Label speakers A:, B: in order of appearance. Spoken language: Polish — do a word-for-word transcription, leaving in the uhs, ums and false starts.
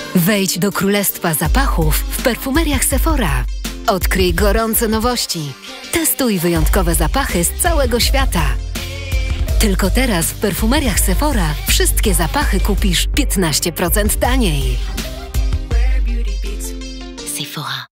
A: Wejdź do królestwa zapachów w perfumeriach Sephora. Odkryj gorące nowości. Testuj wyjątkowe zapachy z całego świata. Tylko teraz w perfumeriach Sephora wszystkie zapachy kupisz piętnaście procent taniej. Sephora.